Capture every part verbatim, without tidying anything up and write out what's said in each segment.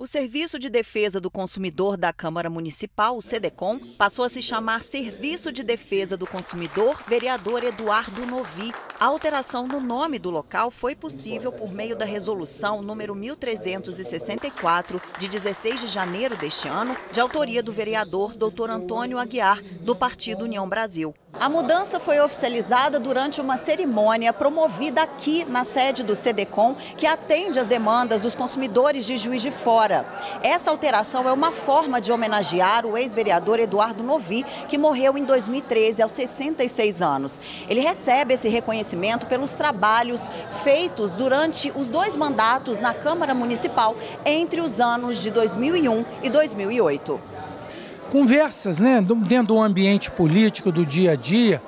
O Serviço de Defesa do Consumidor da Câmara Municipal, o SEDECOM, passou a se chamar Serviço de Defesa do Consumidor Vereador Eduardo Novi. A alteração no nome do local foi possível por meio da resolução número mil trezentos e sessenta e quatro, de dezesseis de janeiro deste ano, de autoria do vereador doutor Antônio Aguiar, do Partido União Brasil. A mudança foi oficializada durante uma cerimônia promovida aqui na sede do SEDECOM, que atende às demandas dos consumidores de Juiz de Fora. Essa alteração é uma forma de homenagear o ex-vereador Eduardo Novi, que morreu em dois mil e treze, aos sessenta e seis anos. Ele recebe esse reconhecimento pelos trabalhos feitos durante os dois mandatos na Câmara Municipal entre os anos de dois mil e um e dois mil e oito. Conversas, né, dentro do ambiente político do dia a dia,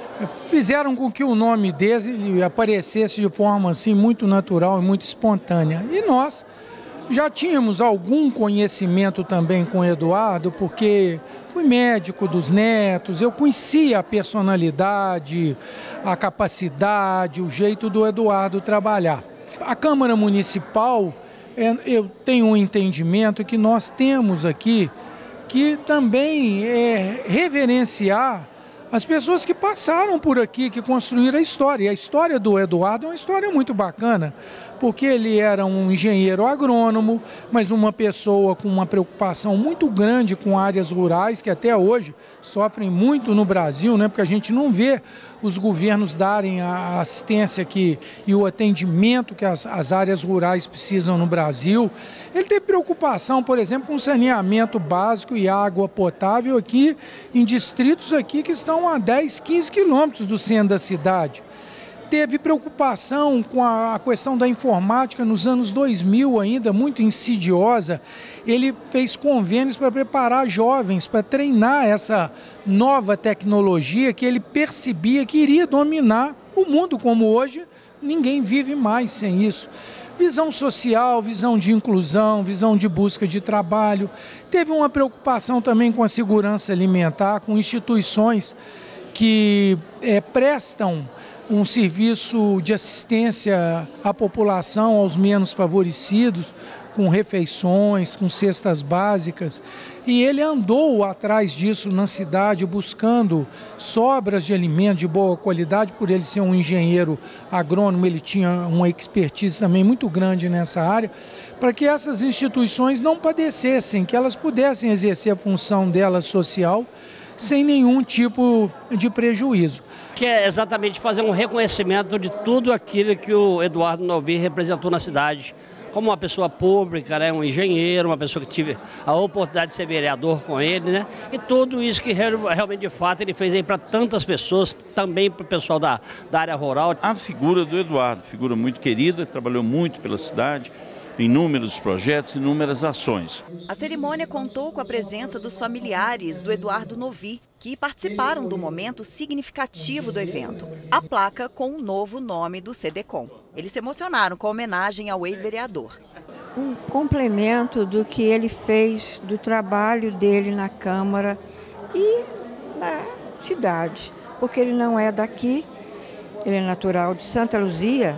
fizeram com que o nome dele aparecesse de forma assim muito natural e muito espontânea. E nós já tínhamos algum conhecimento também com o Eduardo, porque fui médico dos netos, eu conhecia a personalidade, a capacidade, o jeito do Eduardo trabalhar. A Câmara Municipal, eu tenho um entendimento que nós temos aqui que também é reverenciar as pessoas que passaram por aqui, que construíram a história. E a história do Eduardo é uma história muito bacana, porque ele era um engenheiro agrônomo, mas uma pessoa com uma preocupação muito grande com áreas rurais, que até hoje sofrem muito no Brasil, né? Porque a gente não vê os governos darem a assistência que, e o atendimento que as, as áreas rurais precisam no Brasil. Ele teve preocupação, por exemplo, com saneamento básico e água potável aqui em distritos aqui que estão a dez, quinze quilômetros do centro da cidade. Teve preocupação com a, a questão da informática nos anos dois mil ainda, muito insidiosa. Ele fez convênios para preparar jovens, para treinar essa nova tecnologia que ele percebia que iria dominar o mundo como hoje. Ninguém vive mais sem isso. Visão social, visão de inclusão, visão de busca de trabalho. Teve uma preocupação também com a segurança alimentar, com instituições que é, prestam um serviço de assistência à população, aos menos favorecidos, com refeições, com cestas básicas. E ele andou atrás disso na cidade, buscando sobras de alimentos de boa qualidade. Por ele ser um engenheiro agrônomo, ele tinha uma expertise também muito grande nessa área, para que essas instituições não padecessem, que elas pudessem exercer a função delas social sem nenhum tipo de prejuízo. Que é exatamente fazer um reconhecimento de tudo aquilo que o Eduardo Novi representou na cidade, como uma pessoa pública, né, um engenheiro, uma pessoa que tive a oportunidade de ser vereador com ele, né, e tudo isso que realmente, de fato, ele fez aí para tantas pessoas, também para o pessoal da, da área rural. A figura do Eduardo, figura muito querida, trabalhou muito pela cidade, inúmeros projetos, inúmeras ações. A cerimônia contou com a presença dos familiares do Eduardo Novi, que participaram do momento significativo do evento, a placa com o novo nome do SEDECOM. Eles se emocionaram com a homenagem ao ex-vereador. Um complemento do que ele fez, do trabalho dele na Câmara e na cidade, porque ele não é daqui, ele é natural de Santa Luzia,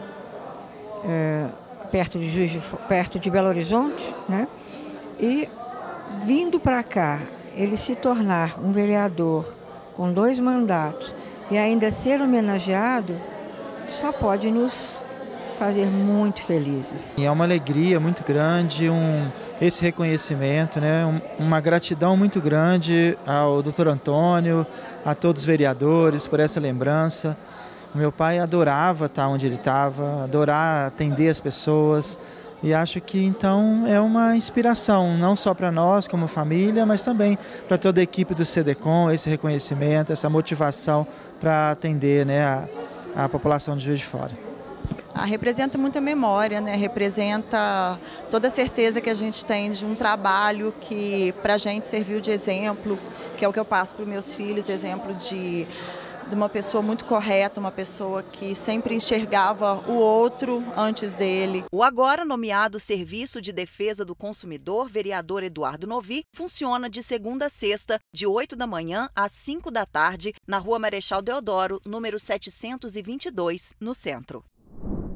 é, perto de Juiz de, perto de Belo Horizonte, né? E vindo para cá, ele se tornar um vereador com dois mandatos e ainda ser homenageado, só pode nos fazer muito felizes. E é uma alegria muito grande, um, esse reconhecimento, né? Um, uma gratidão muito grande ao doutor Antônio, a todos os vereadores por essa lembrança. Meu pai adorava estar onde ele estava, adorava atender as pessoas, e acho que então é uma inspiração, não só para nós como família, mas também para toda a equipe do SEDECOM, esse reconhecimento, essa motivação para atender, né, a, a população de Juiz de Fora. Ah, representa muita memória, né? Representa toda a certeza que a gente tem de um trabalho que para a gente serviu de exemplo, que é o que eu passo para os meus filhos, exemplo de... de uma pessoa muito correta, uma pessoa que sempre enxergava o outro antes dele. O agora nomeado Serviço de Defesa do Consumidor, vereador Eduardo Novi, funciona de segunda a sexta, de oito da manhã às cinco da tarde, na Rua Marechal Deodoro, número setecentos e vinte e dois, no centro.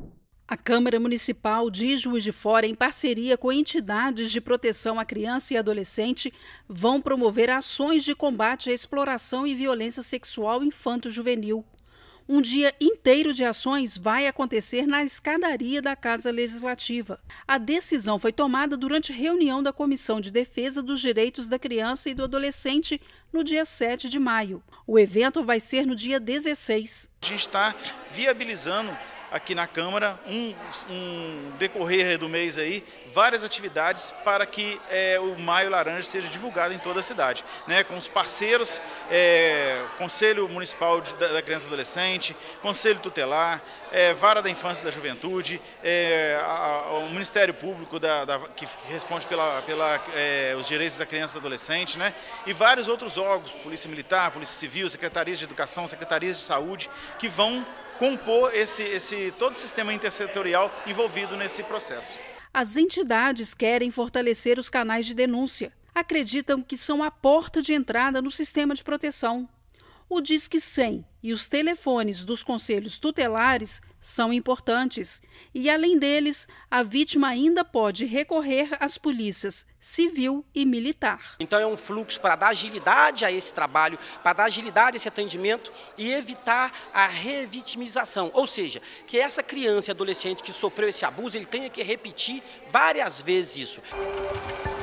A Câmara Municipal de Juiz de Fora, em parceria com entidades de proteção à criança e adolescente, vão promover ações de combate à exploração e violência sexual infanto-juvenil. Um dia inteiro de ações vai acontecer na escadaria da Casa Legislativa. A decisão foi tomada durante reunião da Comissão de Defesa dos Direitos da Criança e do Adolescente no dia sete de maio. O evento vai ser no dia dezesseis. A gente está viabilizando aqui na Câmara, um, um decorrer do mês aí, várias atividades para que é, o Maio Laranja seja divulgado em toda a cidade, né, com os parceiros, é, Conselho Municipal de, da, da Criança e Adolescente, Conselho Tutelar, é, Vara da Infância e da Juventude, é, a, a, o Ministério Público da, da, que responde pela, pela, é, os direitos da criança e do adolescente, né, e vários outros órgãos, Polícia Militar, Polícia Civil, Secretarias de Educação, Secretarias de Saúde, que vão compor esse, esse, todo o sistema intersetorial envolvido nesse processo. As entidades querem fortalecer os canais de denúncia. Acreditam que são a porta de entrada no sistema de proteção. O Disque cem e os telefones dos conselhos tutelares são importantes e, além deles, a vítima ainda pode recorrer às polícias civil e militar. Então é um fluxo para dar agilidade a esse trabalho, para dar agilidade a esse atendimento e evitar a revitimização, ou seja, que essa criança e adolescente que sofreu esse abuso, ele tenha que repetir várias vezes isso.